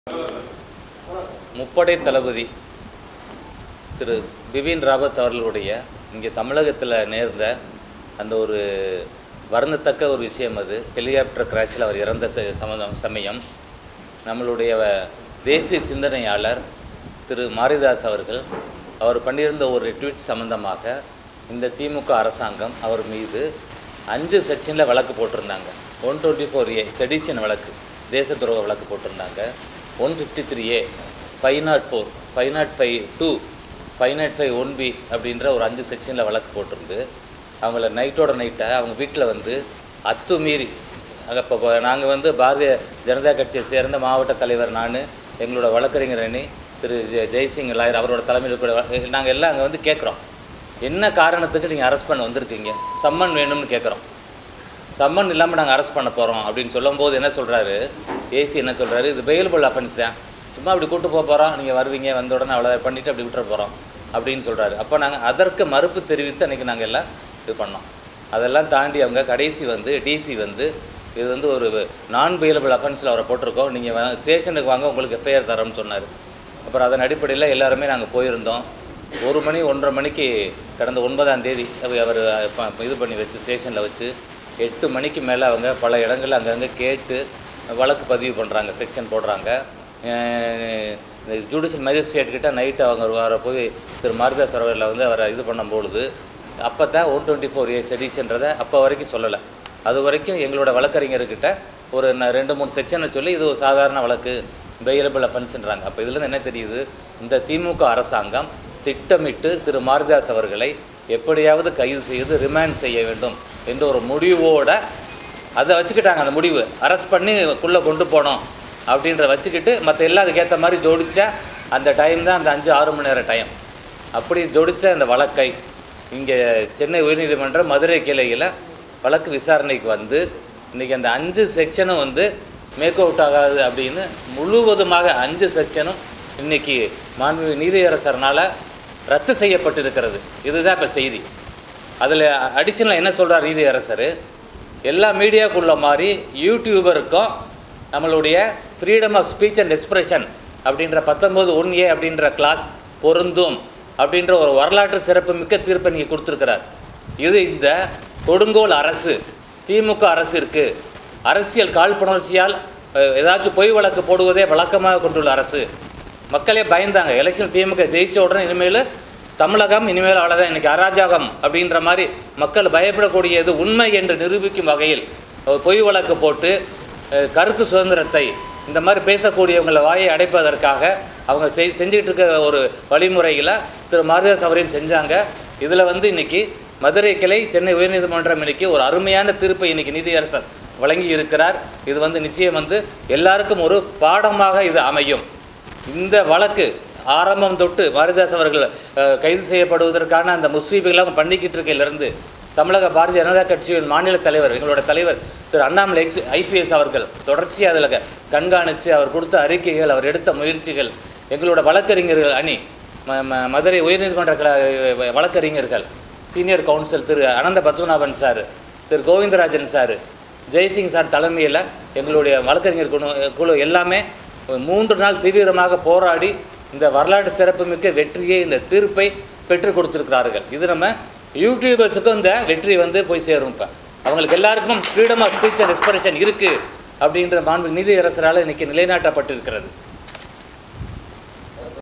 முப்படை தளபதி திரு பிபின் ராவத் அவர்களுடைய இங்கே தமிழகத்தில் நேர்ந்த அந்த ஒரு வருந்தத்தக்க ஒரு விஷயம். அது ஹெலிகாப்டர் கிராஷில் அவர் இறந்த சமயம் நம்மளுடைய தேசிய சிந்தனையாளர் திரு மாரிதாஸ் அவர்கள் அவர் பண்ணியிருந்த ஒரு ட்வீட் சம்பந்தமாக இந்த திமுக அரசாங்கம் அவர் மீது 5 செக்ஷனில் வழக்கு போட்டிருந்தாங்க. 124A செடிஷன் வழக்கு, தேச துரோக வழக்கு போட்டிருந்தாங்க. 153A 504 505(2) 505(1)B அப்படின்ற ஒரு 5 செக்ஷனில் வழக்கு போட்டிருந்து அவங்கள நைட்டோட நைட்டாக அவங்க வீட்டில் வந்து அத்துமீறி இப்போ நாங்கள் வந்து பாரதிய ஜனதா கட்சியை சேர்ந்த மாவட்ட தலைவர் நான், எங்களோட வழக்கறிஞர் அணி திரு ஜெய்சிங் லாயர் அவரோட தலைமையில் கூட நாங்கள் எல்லாம் அங்கே வந்து கேட்குறோம், என்ன காரணத்துக்கு நீங்கள் அரெஸ்ட் பண்ண வந்திருக்கீங்க, சம்மன் வேணும்னு கேட்குறோம். சம்மன் இல்லாமல் நாங்கள் அரெஸ்ட் பண்ண போகிறோம் அப்படின்னு சொல்லும்போது என்ன சொல்கிறாரு, ஏசி என்ன சொல்கிறாரு, இது பெயிலபிள் அஃபென்ஸ் தான், சும்மா அப்படி கூட்டு போக போகிறோம், நீங்கள் வருவீங்க, வந்த உடனே அவ்வளோ பண்ணிவிட்டு அப்படி விட்டுற போகிறோம் அப்படின்னு சொல்கிறாரு. அப்போ நாங்கள் அதற்கு மறுப்பு தெரிவித்து அன்றைக்கி நாங்கள் எல்லாம் இது பண்ணோம். அதெல்லாம் தாண்டி அவங்க கடைசி வந்து டிசி வந்து இது வந்து ஒரு நான் பெயிலபிள் அஃபென்ஸில் அவரை போட்டிருக்கோம், நீங்கள் ஸ்டேஷனுக்கு வாங்க உங்களுக்கு எஃப்ஐஆர் தரோம்னு சொன்னார். அப்புறம் அதன் அடிப்படையில் எல்லாருமே நாங்கள் போயிருந்தோம். 1 மணி 1:30 மணிக்கு கடந்த 9ஆம் தேதி அவர் இது பண்ணி வச்சு ஸ்டேஷனில் வச்சு 8 மணிக்கு மேலே அவங்க பல இடங்களில் அங்கங்கே கேட்டு வழக்கு பதிவு பண்ணுறாங்க, செக்ஷன் போடுறாங்க. இந்த ஜுடிஷியல் மேஜிஸ்ட்ரேட் கிட்ட நைட்டு அவங்க வர போய் திரு மாரிதாஸ் அவர்களில் வந்து அவரை இது பண்ணும்பொழுது அப்போ தான் 124A செடிஷன்றதை அப்போ வரைக்கும் சொல்லலை. அது வரைக்கும் எங்களோட வழக்கறிஞர்கிட்ட ஒரு 2-3 செக்ஷனை சொல்லி இது ஒரு சாதாரண வழக்கு, பெயிலபிள் அஃபென்ஸ்ன்றாங்க. அப்போ இதுலேருந்து என்ன தெரியுது, இந்த திமுக அரசாங்கம் திட்டமிட்டு திரு மாரிதாஸ் அவர்களை எப்படியாவது கைது செய்து ரிமாண்ட் செய்ய வேண்டும் என்ற ஒரு முடிவோடு அதை வச்சுக்கிட்டாங்க. அந்த முடிவு அரெஸ்ட் பண்ணி உள்ளே கொண்டு போனோம் அப்படின்ற வச்சுக்கிட்டு மற்ற எல்லாம் அதுக்கேற்ற மாதிரி ஜோடித்தா அந்த டைம் தான் அந்த 5-6 மணி நேரம் டைம். அப்படி ஜோடித்த அந்த வழக்கை இங்கே சென்னை உயர்நீதிமன்ற மதுரை கிளையில் வழக்கு விசாரணைக்கு வந்து இன்றைக்கி அந்த 5 செக்ஷனும் வந்து மேக் அவுட் ஆகாது அப்படின்னு முழுவதுமாக 5 செக்ஷனும் இன்றைக்கி மாண்புமிகு நீதியரசர்னால் ரத்து செய்யப்பட்டிருக்கிறது. இதுதான் இப்போ செய்தி. அதில் அடிஷனலாக என்ன சொல்கிறார் நீதியரசர், எல்லா மீடியாவுக்குள்ள மாதிரி யூடியூபருக்கும் நம்மளுடைய freedom of speech and expression அப்படின்ற 19(1)A அப்படின்ற கிளாஸ் பொருந்தும் அப்படின்ற ஒரு வரலாற்று சிறப்பு மிக்க தீர்ப்பை நீங்கள் கொடுத்துருக்கிறார். இது இந்த கொடுங்கோல் அரசு திமுக அரசு இருக்குது, அரசியல் காழ்ப்புணர்ச்சியால் ஏதாச்சும் பொய் வழக்கு போடுவதே வழக்கமாக கொண்டுள்ள அரசு. மக்களே பயந்தாங்க, எலெக்ஷன் திமுக ஜெயித்த உடனே இனிமேல் தமிழகம் இனிமேல் அவ்வளோதான், இன்றைக்கி அராஜகம் அப்படின்ற மாதிரி மக்கள் பயப்படக்கூடியது உண்மை என்று நிரூபிக்கும் வகையில் பொய் வழக்கு போட்டு கருத்து சுதந்திரத்தை இந்த மாதிரி பேசக்கூடியவங்களை வாயை அடைப்பதற்காக அவங்க செஞ்சுக்கிட்டு இருக்க ஒரு வழிமுறையில் திரு மாரிதாஸ் அவரையும் செஞ்சாங்க. இதில் வந்து இன்றைக்கி மதுரை கிளை சென்னை உயர்நீதிமன்றம் இன்றைக்கி ஒரு அருமையான தீர்ப்பை இன்றைக்கி நீதியரசர் வழங்கி இருக்கிறார். இது வந்து நிச்சயம் வந்து எல்லாருக்கும் ஒரு பாடமாக இது அமையும். இந்த வழக்கு ஆரம்பம் தொட்டு மாரிதாஸ் அவர்கள் கைது செய்யப்படுவதற்கான அந்த முஸ்லீம்களாக பண்ணிக்கிட்டு இருக்கையிலிருந்து தமிழக பாரதிய ஜனதா கட்சியின் மாநில தலைவர் எங்களோட தலைவர் திரு அண்ணாமலை IPS அவர்கள் தொடர்ச்சியாக அதில் கண்காணித்து அவர் கொடுத்த அறிக்கைகள், அவர் எடுத்த முயற்சிகள், எங்களோட வழக்கறிஞர்கள் அணி, மதுரை உயர்நீதிமன்ற வழக்கறிஞர்கள், senior counsel Thiru Anantha Padmanabhan sir, Thiru Govindarajan sir, Jaisingh sir தலைமையில் எங்களுடைய வழக்கறிஞர் குழு எல்லாமே 3 நாள் தீவிரமாக போராடி இந்த வரலாற்று சிறப்புமிக்க வெற்றியை, இந்த தீர்ப்பை பெற்றுக் கொடுத்துருக்கிறார்கள். இது நம்ம யூடியூபர்ஸுக்கும் இந்த வெற்றி வந்து போய் சேரும். இப்போ அவங்களுக்கு எல்லாருக்கும் freedom of speech and expression இருக்குது அப்படின்ற மாண்பு நீதியரசரால் இன்றைக்கி நிலைநாட்டப்பட்டிருக்கிறது.